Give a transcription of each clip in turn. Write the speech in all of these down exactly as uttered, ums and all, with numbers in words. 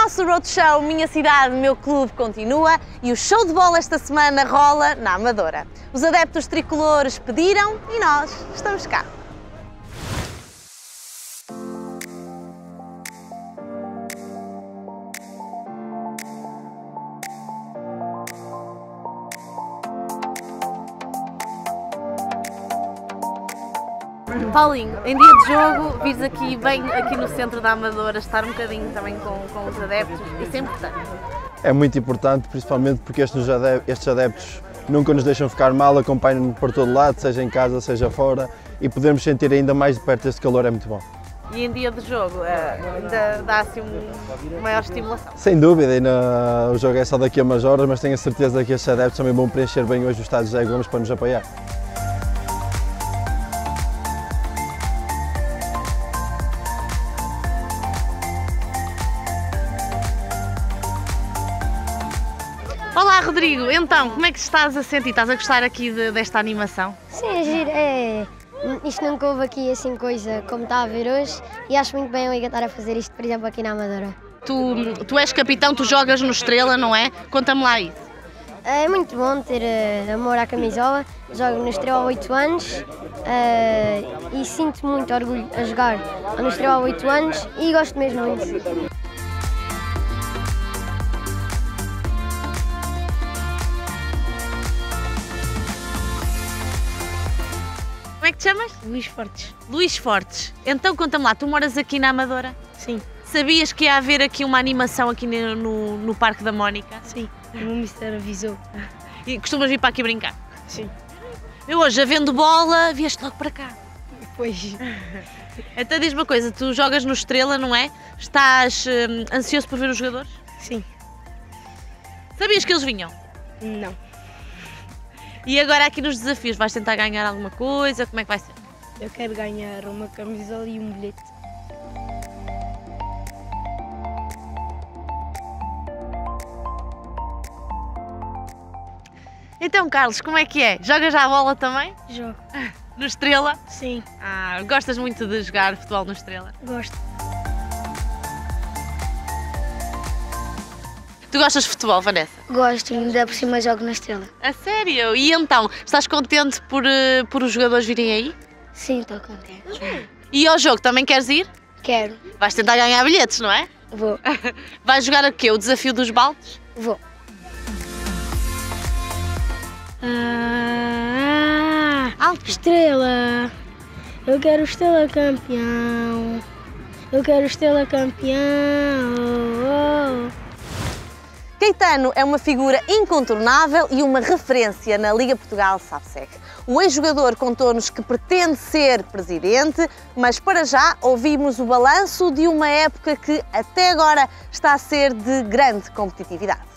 nosso roadshow Minha Cidade, Meu Clube continua e o show de bola esta semana rola na Amadora. Os adeptos tricolores pediram e nós estamos cá. Paulinho, em dia de jogo, vires aqui bem aqui no centro da Amadora, estar um bocadinho também com, com os adeptos, isso é importante. É muito importante, principalmente porque estes adeptos, estes adeptos nunca nos deixam ficar mal, acompanham-nos por todo lado, seja em casa, seja fora, e podermos sentir ainda mais de perto este calor é muito bom. E em dia de jogo, ainda dá assim uma maior estimulação? Sem dúvida, ainda, o jogo é só daqui a umas horas, mas tenho a certeza que estes adeptos também vão preencher bem hoje o estádio José Gomes para nos apoiar. Olá Rodrigo, então, como é que estás a sentir? Estás a gostar aqui de, desta animação? Sim, é giro, é. Isto nunca houve aqui assim coisa como está a ver hoje e acho muito bem a Liga estar a fazer isto, por exemplo, aqui na Amadora. Tu, tu és capitão, tu jogas no Estrela, não é? Conta-me lá isso. É muito bom ter uh, amor à camisola, jogo no Estrela há oito anos uh, e sinto muito orgulho a jogar no Estrela há oito anos e gosto mesmo muito. Como é que te chamas? Luís Fortes. Luís Fortes. Então conta-me lá, tu moras aqui na Amadora? Sim. Sabias que ia haver aqui uma animação aqui no, no, no Parque da Mónica? Sim, o meu mister avisou. E costumas vir para aqui brincar? Sim. Eu hoje, havendo bola, vieste logo para cá. Pois. Então diz-me uma coisa, tu jogas no Estrela, não é? Estás hum, ansioso por ver os jogadores? Sim. Sabias que eles vinham? Não. E agora aqui nos desafios, vais tentar ganhar alguma coisa? Como é que vai ser? Eu quero ganhar uma camisola e um bilhete. Então Carlos, como é que é? Jogas já a bola também? Jogo. No Estrela? Sim. Ah, gostas muito de jogar futebol no Estrela? Gosto. Tu gostas de futebol, Vanessa? Gosto, ainda por cima jogo na Estrela. A sério? E então, estás contente por, uh, por os jogadores virem aí? Sim, estou contente. E ao jogo, também queres ir? Quero. Vais tentar ganhar bilhetes, não é? Vou. Vais jogar o quê? O desafio dos baldes? Vou. Ah, Estrela. Eu quero Estrela campeão. Eu quero Estrela campeão. Oh, oh. Caetano é uma figura incontornável e uma referência na Liga Portugal SABSEG. O ex-jogador contou-nos que pretende ser presidente, mas para já ouvimos o balanço de uma época que até agora está a ser de grande competitividade.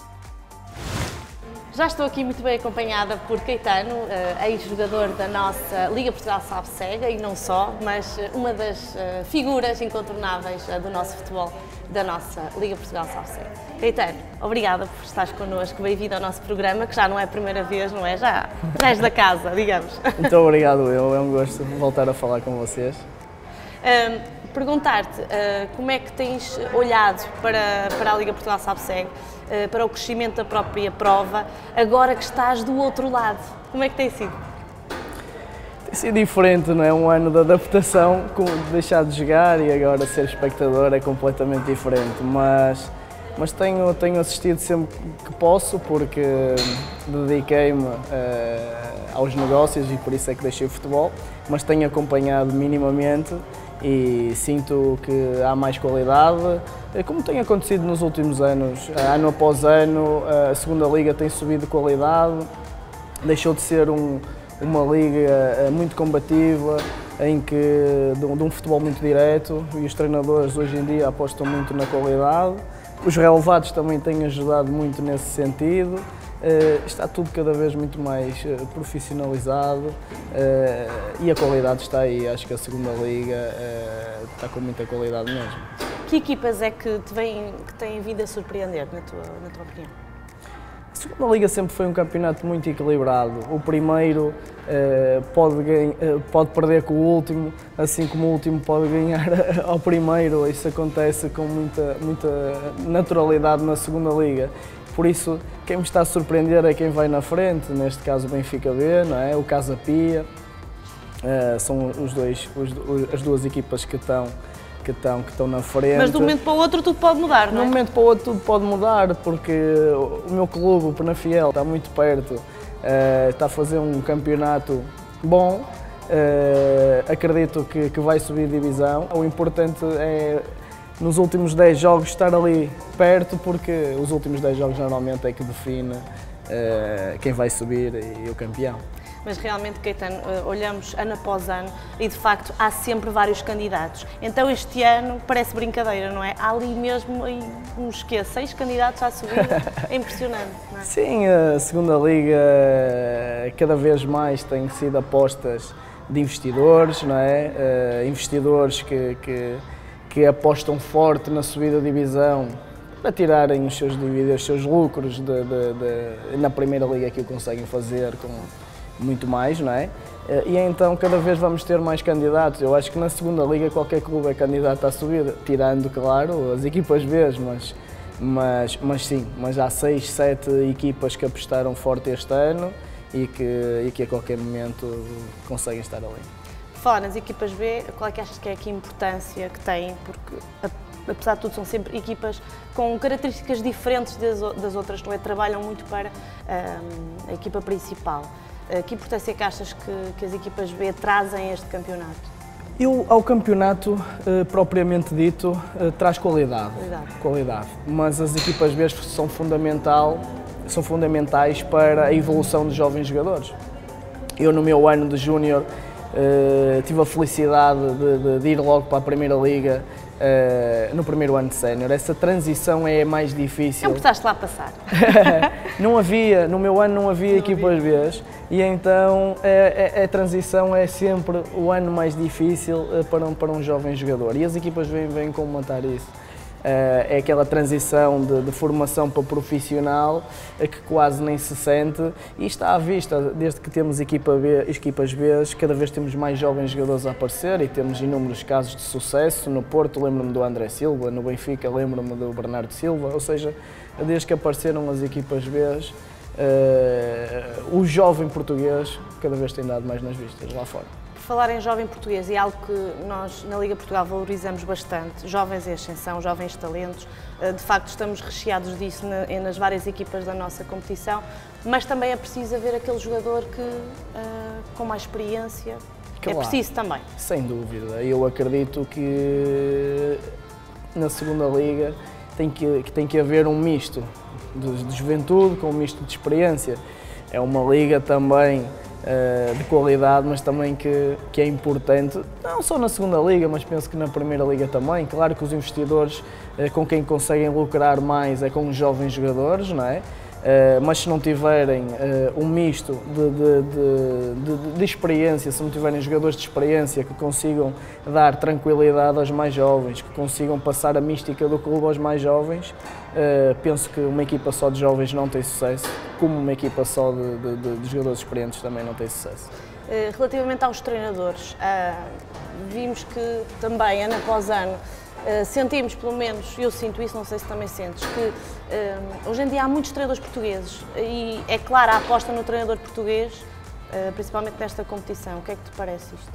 Já estou aqui muito bem acompanhada por Caetano, ex-jogador da nossa Liga Portugal SABSEG, e não só, mas uma das figuras incontornáveis do nosso futebol, da nossa Liga Portugal SABSEG. Caetano, obrigada por estares connosco, bem-vindo ao nosso programa, que já não é a primeira vez, não é? Já és da casa, digamos. Muito obrigado, eu, é um gosto voltar a falar com vocês. Um, Perguntar-te uh, como é que tens olhado para, para a Liga Portugal SABSEG, uh, para o crescimento da própria prova, agora que estás do outro lado, como é que tem sido? Tem sido diferente, não é? Um ano de adaptação, com deixar de jogar e agora ser espectador é completamente diferente, mas, mas tenho, tenho assistido sempre que posso porque dediquei-me uh, aos negócios e por isso é que deixei o futebol, mas tenho acompanhado minimamente e sinto que há mais qualidade, como tem acontecido nos últimos anos, ano após ano, a segunda liga tem subido de qualidade, deixou de ser um, uma liga muito combativa, em que, de um, de um futebol muito direto, e os treinadores hoje em dia apostam muito na qualidade, os relevados também têm ajudado muito nesse sentido. Uh, está tudo cada vez muito mais uh, profissionalizado uh, e a qualidade está aí. Acho que a segunda liga uh, está com muita qualidade mesmo. Que equipas é que te vêm, que têm vindo a surpreender, na tua, na tua opinião? A segunda Liga sempre foi um campeonato muito equilibrado. O primeiro uh, pode, ganha, uh, pode perder com o último, assim como o último pode ganhar ao primeiro. Isso acontece com muita, muita naturalidade na segunda Liga. Por isso, quem me está a surpreender é quem vai na frente, neste caso o Benfica B, não é? O Casa Pia. Uh, são os dois, os, as duas equipas que estão, que, estão, que estão na frente. Mas de um momento para o outro tudo pode mudar, não é? De um momento para o outro tudo pode mudar, porque o meu clube, o Penafiel, está muito perto, uh, está a fazer um campeonato bom, uh, acredito que, que vai subir divisão. O importante é, nos últimos dez jogos, estar ali perto, porque os últimos dez jogos normalmente é que define uh, quem vai subir e o campeão. Mas realmente, Caetano, olhamos ano após ano e de facto há sempre vários candidatos. Então este ano parece brincadeira, não é? Há ali mesmo uns quê? Seis candidatos à subida? É impressionante, não é? Sim, a segunda Liga cada vez mais tem sido apostas de investidores, não é? Uh, investidores que, que, que apostam forte na subida de divisão para tirarem os seus dívidas, os seus lucros de, de, de, na primeira Liga que o conseguem fazer com muito mais, não é? E então cada vez vamos ter mais candidatos. Eu acho que na segunda Liga qualquer clube é candidato à subida, tirando, claro, as equipas B, mas, mas, mas sim, mas há seis, sete equipas que apostaram forte este ano e que, e que a qualquer momento conseguem estar ali. Falar nas equipas B, qual é que achas que é aqui a importância que têm? Porque apesar de tudo são sempre equipas com características diferentes das, das outras, não é? Trabalham muito para um, a equipa principal. Que importância é que achas que, que as equipas B trazem a este campeonato? Eu, ao campeonato, eh, propriamente dito, eh, traz qualidade, qualidade. qualidade. Mas as equipas B são, fundamental, são fundamentais para a evolução de jovens jogadores. Eu, no meu ano de júnior, eh, tive a felicidade de, de, de ir logo para a Primeira Liga, Uh, no primeiro ano de sénior. Essa transição é mais difícil. Não precisaste lá passar. Não havia, no meu ano não havia não equipas B e então a, a, a transição é sempre o ano mais difícil uh, para, um, para um jovem jogador e as equipas vêm, vêm combatar isso. Uh, é aquela transição de, de formação para profissional uh, que quase nem se sente e está à vista, desde que temos equipa B, equipas B, cada vez temos mais jovens jogadores a aparecer e temos inúmeros casos de sucesso. No Porto lembro-me do André Silva, no Benfica lembro-me do Bernardo Silva, ou seja, desde que apareceram as equipas B, uh, o jovem português cada vez tem dado mais nas vistas lá fora. Falar em jovem português é algo que nós na Liga Portugal valorizamos bastante, jovens em ascensão, jovens talentos, de facto estamos recheados disso nas várias equipas da nossa competição, mas também é preciso haver aquele jogador que, com mais experiência, claro, é preciso também. Sem dúvida, eu acredito que na segunda Liga tem que, que tem que haver um misto de, de juventude com um misto de experiência, é uma liga também de qualidade, mas também que, que é importante, não só na segunda Liga, mas penso que na Primeira Liga também. Claro que os investidores com quem conseguem lucrar mais é com os jovens jogadores, não é? Mas se não tiverem um misto de, de, de, de, de experiência, se não tiverem jogadores de experiência que consigam dar tranquilidade aos mais jovens, que consigam passar a mística do clube aos mais jovens, penso que uma equipa só de jovens não tem sucesso, como uma equipa só de, de, de, de jogadores experientes também não tem sucesso. Relativamente aos treinadores, vimos que também, ano após ano, Uh, sentimos, pelo menos, eu sinto isso, não sei se também sentes, que uh, hoje em dia há muitos treinadores portugueses e é clara a aposta no treinador português, uh, principalmente nesta competição. O que é que te parece isto?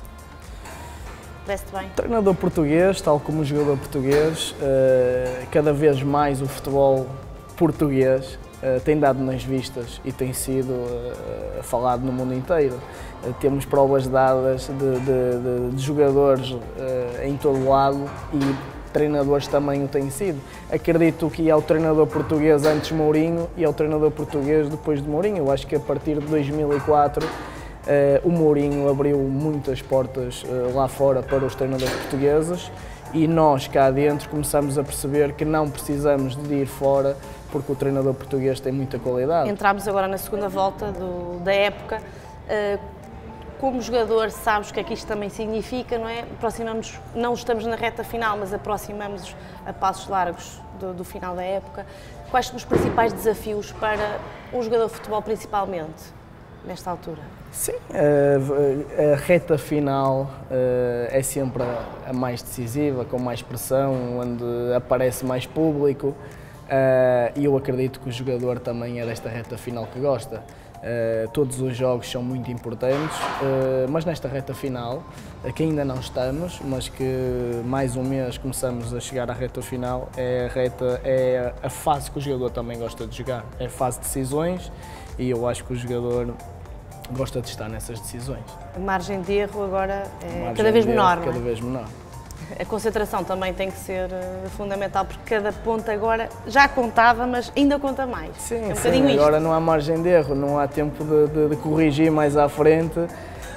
Parece-te bem? Treinador português, tal como o jogador português, uh, cada vez mais o futebol português uh, tem dado nas vistas e tem sido uh, falado no mundo inteiro. Uh, temos provas dadas de, de, de, de jogadores uh, em todo lado e treinadores também o têm sido. Acredito que é o treinador português antes de Mourinho e é o treinador português depois de Mourinho. Eu acho que a partir de dois mil e quatro uh, o Mourinho abriu muitas portas uh, lá fora para os treinadores portugueses e nós cá dentro começamos a perceber que não precisamos de ir fora porque o treinador português tem muita qualidade. Entramos agora na segunda volta do, da época. Uh, como jogador, sabes o que é que isto também significa, não é? Aproximamos, não estamos na reta final, mas aproximamos a passos largos do, do final da época. Quais são os principais desafios para um jogador de futebol, principalmente, nesta altura? Sim, a, a reta final é sempre a mais decisiva, com mais pressão, onde aparece mais público, e eu acredito que o jogador também é desta reta final que gosta. Uh, todos os jogos são muito importantes, uh, mas nesta reta final, uh, que ainda não estamos, mas que mais um mês começamos a chegar à reta final, é a, reta, é a fase que o jogador também gosta de jogar, é a fase de decisões, e eu acho que o jogador gosta de estar nessas decisões. A margem de erro agora é cada vez menor, não é? Cada vez menor. A concentração também tem que ser uh, fundamental, porque cada ponto agora já contava, mas ainda conta mais. Sim, é um sim. Agora não há margem de erro, não há tempo de, de, de corrigir mais à frente. Uh,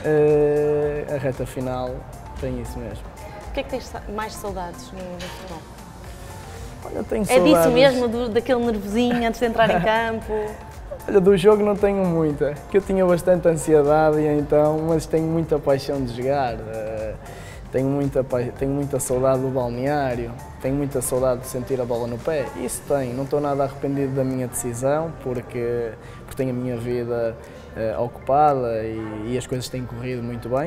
a reta final tem isso mesmo. O que é que tens mais saudades no, no futebol? Olha, tenho é saudades. disso mesmo, do, daquele nervosinho antes de entrar em campo? Olha, do jogo não tenho muita, que eu tinha bastante ansiedade e então, mas tenho muita paixão de jogar. Uh, Tenho muita, tenho muita saudade do balneário, tenho muita saudade de sentir a bola no pé. Isso tenho, não estou nada arrependido da minha decisão, porque, porque tenho a minha vida uh, ocupada e, e as coisas têm corrido muito bem.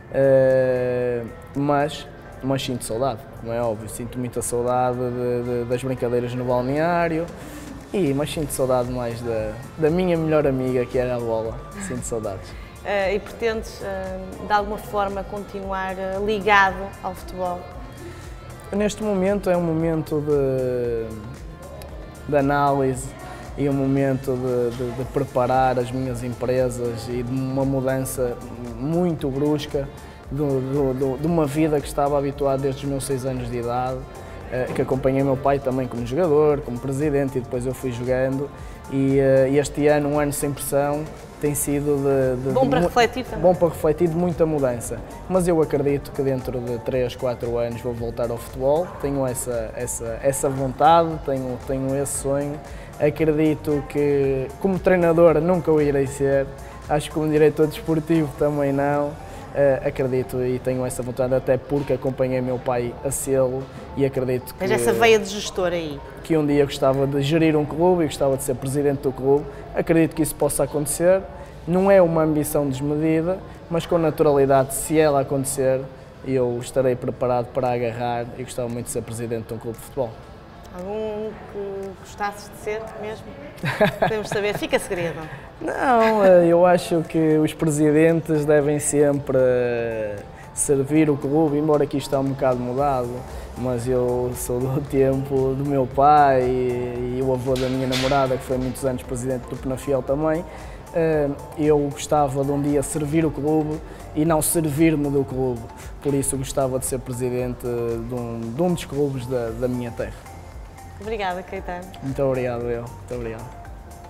Uh, mas, mas sinto saudade, como é óbvio, sinto muita saudade de, de, das brincadeiras no balneário, e, mas sinto saudade mais da, da minha melhor amiga, que era a bola, sinto saudades. Uh, e pretendes, uh, de alguma forma, continuar uh, ligado ao futebol? Neste momento é um momento de, de análise e um momento de, de, de preparar as minhas empresas e de uma mudança muito brusca do, do, do, de uma vida que estava habituado desde os meus seis anos de idade, uh, que acompanhei meu pai também como jogador, como presidente, e depois eu fui jogando. E uh, este ano, um ano sem pressão, tem sido de, de, bom para de, refletir também. Bom para refletir, de muita mudança. Mas eu acredito que dentro de três, quatro anos vou voltar ao futebol, tenho essa, essa, essa vontade, tenho, tenho esse sonho. Acredito que como treinador nunca o irei ser, acho que como diretor desportivo também não. Uh, acredito e tenho essa vontade, até porque acompanhei meu pai a sê-lo e acredito que... Mas essa veia de gestor aí? Que um dia gostava de gerir um clube e gostava de ser presidente do clube. Acredito que isso possa acontecer. Não é uma ambição desmedida, mas com naturalidade, se ela acontecer, eu estarei preparado para agarrar e gostava muito de ser presidente de um clube de futebol. Algum que gostasses de ser mesmo? Podemos saber, fica segredo. Não, eu acho que os presidentes devem sempre servir o clube, embora aqui está um bocado mudado, mas eu sou do tempo do meu pai e, e o avô da minha namorada, que foi muitos anos presidente do Penafiel também. Eu gostava de um dia servir o clube e não servir-me do clube, por isso gostava de ser presidente de um, de um dos clubes da, da minha terra. Obrigada, Caetano. Muito obrigado, eu. Muito obrigado.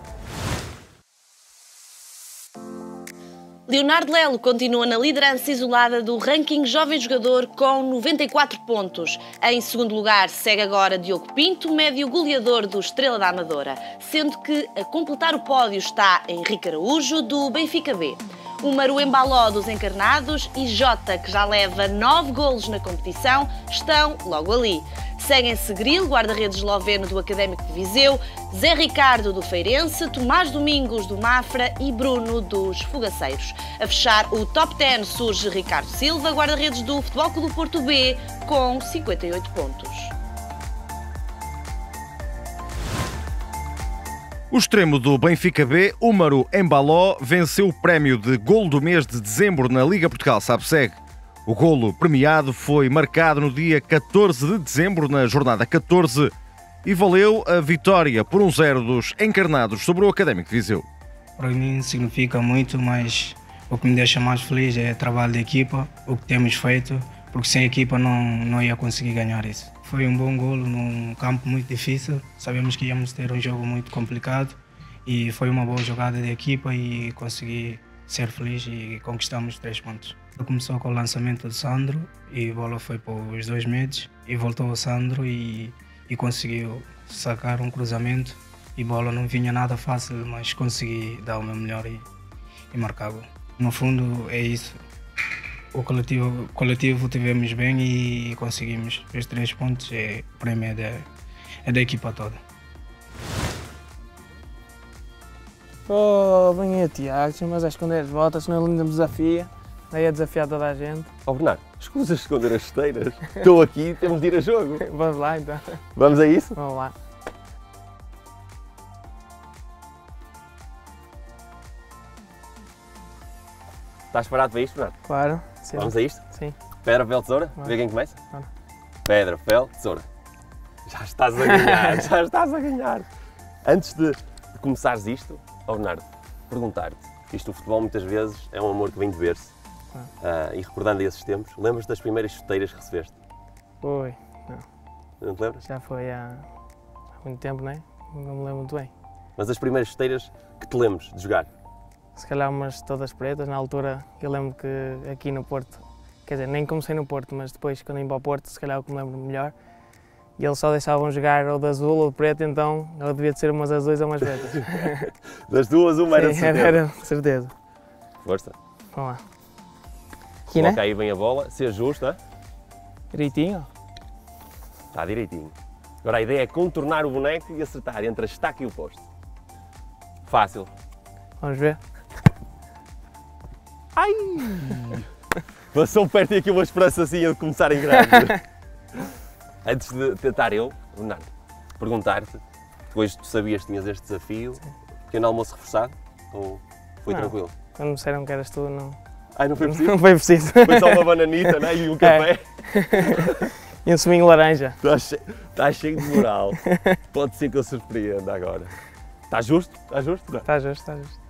Leonardo Lelo continua na liderança isolada do ranking Jovem Jogador com noventa e quatro pontos. Em segundo lugar segue agora Diogo Pinto, médio goleador do Estrela da Amadora, sendo que a completar o pódio está Henrique Araújo, do Benfica B. O Maru Embaló dos Encarnados e Jota, que já leva nove golos na competição, estão logo ali. Seguem-se Grilo, guarda-redes esloveno do Académico de Viseu, Zé Ricardo do Feirense, Tomás Domingos do Mafra e Bruno dos Fogaceiros. A fechar o top dez surge Ricardo Silva, guarda-redes do Futebol Clube do Porto B, com cinquenta e oito pontos. O extremo do Benfica B, o Maru Embaló, venceu o prémio de golo do mês de dezembro na Liga Portugal SAPSEG. O golo premiado foi marcado no dia catorze de dezembro, na jornada catorze, e valeu a vitória por um zero dos Encarnados sobre o Académico de Viseu. Para mim significa muito, mas o que me deixa mais feliz é o trabalho de equipa, o que temos feito, porque sem equipa não, não ia conseguir ganhar isso. Foi um bom golo num campo muito difícil, sabemos que íamos ter um jogo muito complicado e foi uma boa jogada de equipa e consegui ser feliz e conquistamos três pontos. Começou com o lançamento do Sandro e a bola foi para os dois metros e voltou o Sandro e, e conseguiu sacar um cruzamento e a bola não vinha nada fácil, mas consegui dar o meu melhor e, e marcar gol. No fundo é isso. O coletivo, coletivo tivemos bem e conseguimos os três pontos. É, o prémio é da, é da equipa toda. Oh, bem aí, Tiago, mas a esconder as botas, senão ele ainda me desafia. Daí a desafiar toda a gente. Ó oh, Bernardo, escusas de esconder as chuteiras. Estou aqui, temos de ir a jogo. Vamos lá então. Vamos a isso? Vamos lá. Estás parado para isto, Bernardo? Claro. Sim. Vamos a isto? Sim. Pedra, papel, tesoura? Vai. Vê quem começa? Vai. Pedra, papel, tesoura. Já estás a ganhar, já estás a ganhar. Antes de, de começares isto, ó oh Bernardo, perguntar-te, isto o futebol muitas vezes é um amor que vem de berço. Ah. Uh, e recordando esses tempos, lembras-te das primeiras chuteiras que recebeste? Foi, não. Não te lembras? Já foi há, há muito tempo, não é? Não me lembro muito bem. Mas as primeiras chuteiras que te lembres de jogar? Se calhar umas todas pretas, na altura eu lembro que aqui no Porto, quer dizer, nem comecei no Porto, mas depois quando vim para o Porto, se calhar é o que me lembro melhor, e eles só deixavam jogar ou de azul ou de preto, então ela devia de ser umas azuis ou umas pretas. Das duas, uma era de Sim, certeza. era de certeza. Força. Vamos lá. Aqui, Coloca né? aí bem a bola, ser justo, hein? Direitinho. Está direitinho. Agora a ideia é contornar o boneco e acertar entre a estaca e o poste. Fácil. Vamos ver. Ai! Passou perto e aqui uma esperançazinha de começar em grande. Antes de tentar eu, Bernardo, perguntar-te, depois tu sabias que tinhas este desafio, Sim. pequeno almoço reforçado ou foi não, tranquilo? Quando me disseram que eras tu, não... Ai, não foi preciso? Não foi preciso. Foi só uma bananita, né? E um café. É. E um suminho laranja. Está cheio, está cheio de moral. Pode ser que eu surpreenda agora. Está justo? Está justo? Não? Está justo, está justo.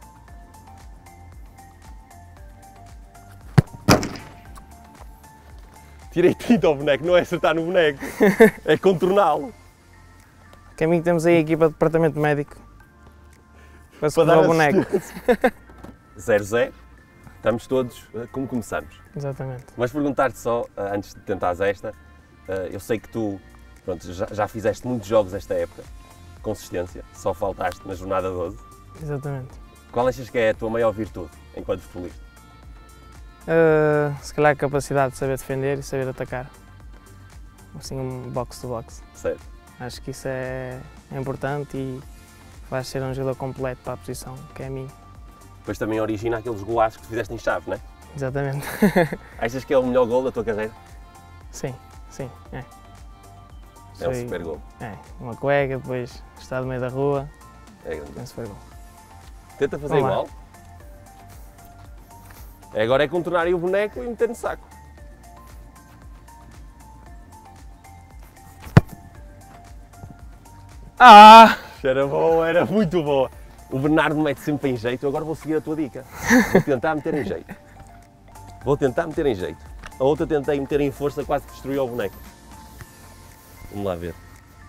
Tirei tinta ao boneco, não é acertar no boneco, é contorná-lo. Caminho temos aí a equipa de departamento médico para socorrer o boneco. zero zero, estamos todos como começamos. Exatamente. Mas perguntar-te só, antes de tentares esta, eu sei que tu pronto, já, já fizeste muitos jogos esta época, consistência, só faltaste na jornada doze. Exatamente. Qual achas que é a tua maior virtude enquanto futebolista? Uh, se calhar a capacidade de saber defender e saber atacar. Assim, um box to box. Certo. Acho que isso é, é importante e faz ser um jogador completo para a posição, que é a minha. Depois também origina aqueles golaços que tu fizeste em chave, não é? Exatamente. Achas que é o melhor gol da tua carreira? Sim, sim, é. É Foi, um super gol. É, uma cueca, depois está no meio da rua. É grande. É um super gol. Tenta fazer Vamos igual. lá. Agora é contornar aí o boneco e meter no saco. Ah! Era boa, era muito boa. O Bernardo mete sempre em jeito, eu agora vou seguir a tua dica. Vou tentar meter em jeito. Vou tentar meter em jeito. A outra tentei meter em força, quase que destruiu o boneco. Vamos lá ver.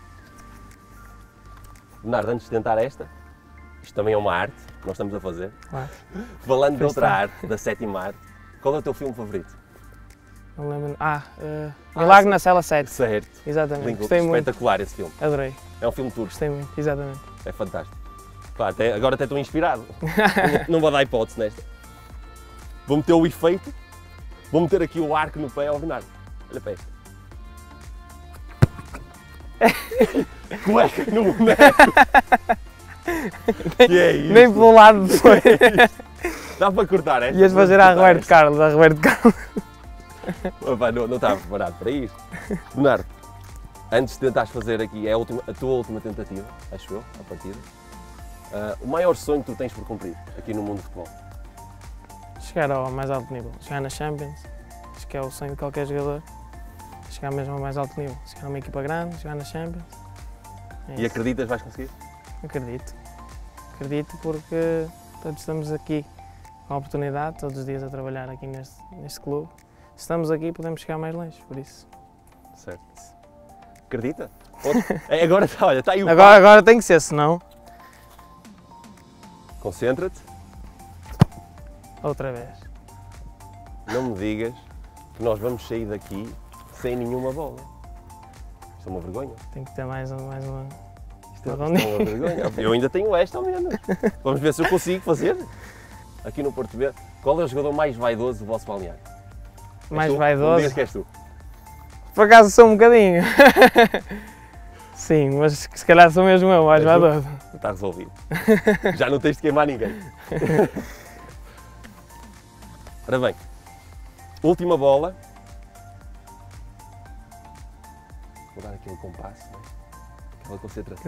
Bernardo, antes de tentar esta, isto também é uma arte que nós estamos a fazer. Claro. Falando de outra arte, da sétima arte, qual é o teu filme favorito? Não lembro. Ah, uh, Milagre ah, na Cela sete. Certo. Exatamente. Link, Gostei muito. Espetacular esse filme. Adorei. É um filme turco. Gostei muito, exatamente. É fantástico. Pá, até, agora até estou inspirado. não, não vou dar hipótese nesta. Vou meter o efeito. Vou meter aqui o arco no pé ao Bernardo. Olha para isto. Cueca no boneco. Que é isso? Nem pelo lado foi. Dá para cortar, é? Ias fazer a Roberto Carlos, a Roberto Carlos. Opa, não, não estava preparado para isto. Bernardo, antes de tentares fazer aqui, é a, última, a tua última tentativa, acho eu, à partida. Uh, o maior sonho que tu tens por cumprir aqui no mundo do futebol? Chegar ao mais alto nível, chegar na Champions, acho que é o sonho de qualquer jogador. Chegar mesmo ao mais alto nível, chegar numa equipa grande, chegar na Champions. É e isso. acreditas que vais conseguir? Acredito. Acredito porque todos estamos aqui com a oportunidade, todos os dias a trabalhar aqui neste, neste clube. Se estamos aqui podemos chegar mais longe, por isso. Certo. Acredita? É, agora, olha, está aí o agora, agora tem que ser, senão... Concentra-te. Outra vez. Não me digas que nós vamos sair daqui sem nenhuma bola. Isto é uma vergonha. Tem que ter mais, mais uma... Isto é, isto é uma vergonha. Eu ainda tenho esta ao menos. Vamos ver se eu consigo fazer. Aqui no Porto B. Qual é o jogador mais vaidoso do vosso balneário? Mais és tu? vaidoso? Não digas que és tu. Por acaso sou um bocadinho. Sim, mas se calhar sou mesmo eu, mais És tu? vaidoso. Está resolvido. Já não tens de queimar ninguém. Ora bem, última bola. Vou dar aqui um compasso, não é? Aquela concentração.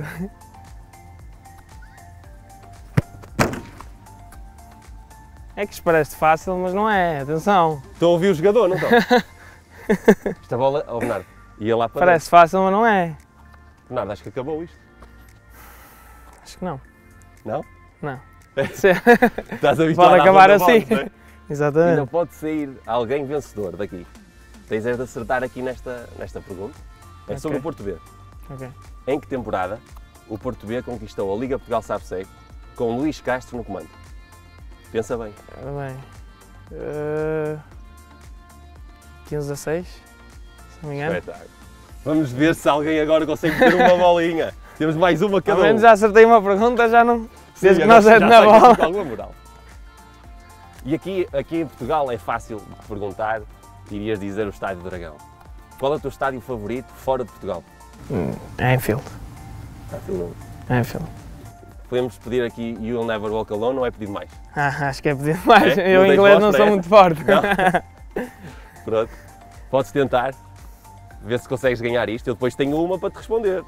É que isto parece fácil, mas não é, atenção. Estou a ouvir o jogador, não estou? Esta bola, oh Bernardo, ia lá para Parece fácil, mas não é. dentro. Bernardo, acho que acabou isto. Acho que não. Não? Não. Estás habituado Pode à acabar ronda assim. bónus, não é? E Exatamente. não pode sair alguém vencedor daqui. Tens é de acertar aqui nesta, nesta pergunta. É Ok. sobre o Porto B. Ok. Em que temporada o Porto B conquistou a Liga Portugal Sabseg com Luís Castro no comando? Pensa bem. Ora bem. Uh, quinze a seis, se não me engano. Espetáculo. Vamos ver se alguém agora consegue ter uma bolinha. Temos mais uma cada Ao um. menos já acertei uma pergunta, já não. Sim, Desde que agora nós é já na sei que bola. fica alguma moral. E aqui, aqui em Portugal é fácil de perguntar, irias dizer o Estádio do Dragão. Qual é o teu estádio favorito fora de Portugal? Anfield. Anfield. Anfield. Podemos pedir aqui You'll Never Walk Alone ou é pedir mais? Ah, acho que é pedir mais. É? Eu Não em tens inglês voz não para sou essa? muito forte. Não? Pronto. Podes tentar. Ver se consegues ganhar isto. Eu depois tenho uma para te responder.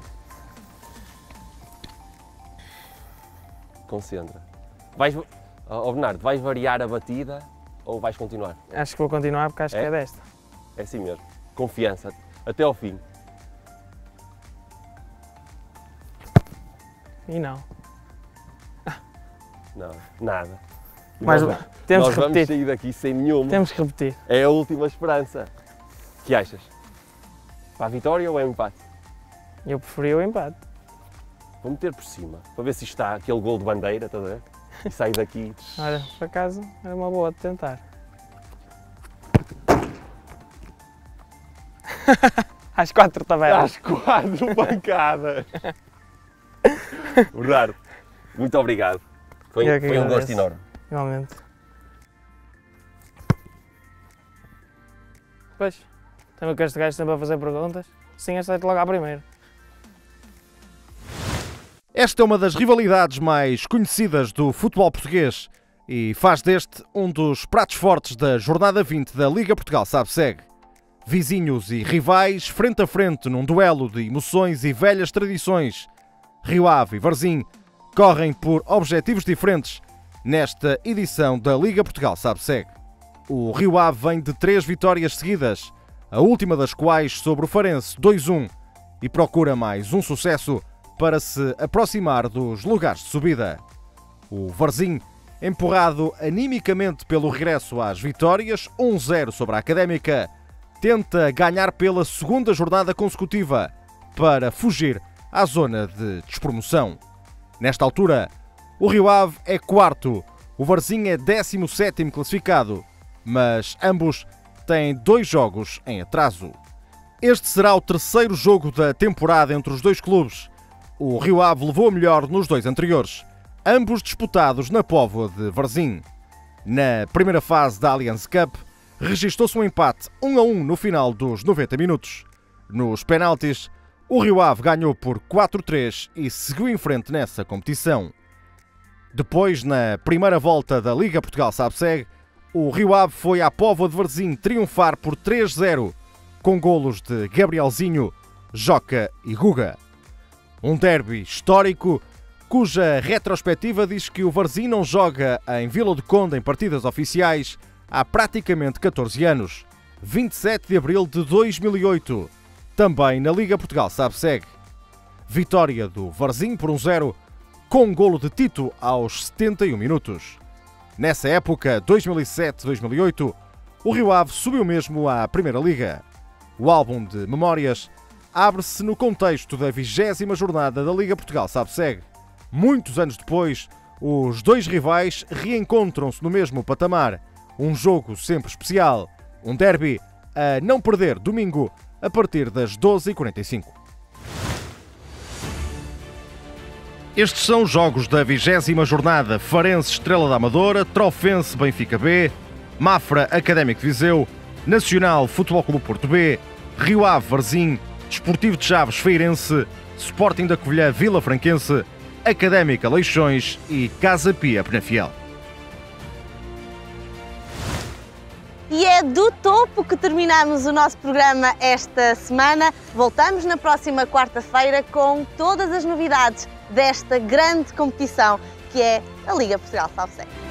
Concentra. Vais, oh Bernardo, vais variar a batida ou vais continuar? Acho que vou continuar porque acho É? que é desta. É assim mesmo. Confiança. Até ao fim. E não. Não, nada. E Mas nós, temos nós que vamos repetir. sair daqui sem nenhuma. Temos que repetir. É a última esperança. O que achas? Para a vitória ou é um empate? Eu preferi o empate. Vou meter por cima, para ver se isto está aquele gol de bandeira, estás a ver? E sair daqui. Olha, por acaso era uma boa de tentar. Às quatro tabelas. Às quatro pancadas. Bernardo, muito obrigado. Foi, Eu que foi um agradeço. gosto enorme. Igualmente. Pois, também com este gajo sempre a fazer perguntas. Sim, aceito logo à primeira. Esta é uma das rivalidades mais conhecidas do futebol português e faz deste um dos pratos fortes da jornada vinte da Liga Portugal Sabseg. Vizinhos e rivais frente a frente num duelo de emoções e velhas tradições. Rio Ave e Varzim correm por objetivos diferentes nesta edição da Liga Portugal Sabseg. O Rio Ave vem de três vitórias seguidas, a última das quais sobre o Farense dois a um, e procura mais um sucesso para se aproximar dos lugares de subida. O Varzim, empurrado animicamente pelo regresso às vitórias, um a zero sobre a Académica, tenta ganhar pela segunda jornada consecutiva para fugir à zona de despromoção. Nesta altura, o Rio Ave é quarto, o Varzim é décimo sétimo classificado, mas ambos têm dois jogos em atraso. Este será o terceiro jogo da temporada entre os dois clubes. O Rio Ave levou a melhor nos dois anteriores, ambos disputados na Póvoa de Varzim. Na primeira fase da Allianz Cup, registou-se um empate um a um no final dos noventa minutos. Nos penaltis, o Rio Ave ganhou por quatro a três e seguiu em frente nessa competição. Depois, na primeira volta da Liga Portugal Sabseg, o Rio Ave foi à Póvoa de Varzim triunfar por três a zero, com golos de Gabrielzinho, Joca e Guga. Um derby histórico, cuja retrospectiva diz que o Varzim não joga em Vila do Conde em partidas oficiais há praticamente catorze anos, vinte e sete de abril de dois mil e oito, também na Liga Portugal Sabseg. Vitória do Varzim por um a zero, com um golo de Tito aos setenta e um minutos. Nessa época, dois mil e sete a dois mil e oito, o Rio Ave subiu mesmo à Primeira Liga. O álbum de memórias abre-se no contexto da vigésima jornada da Liga Portugal Sabseg. Muitos anos depois, os dois rivais reencontram-se no mesmo patamar. Um jogo sempre especial, um derby a não perder domingo a partir das doze e quarenta e cinco. Estes são os jogos da vigésima jornada: Farense Estrela da Amadora, Trofense Benfica B, Mafra Académico de Viseu, Nacional Futebol Clube Porto B, Rio Ave Varzim, Desportivo de Chaves Feirense, Sporting da Covilhã Vila Franquense, Académica Leixões e Casa Pia Penafiel. E é do topo que terminamos o nosso programa esta semana. Voltamos na próxima quarta-feira com todas as novidades desta grande competição que é a Liga Portugal Salve Segue.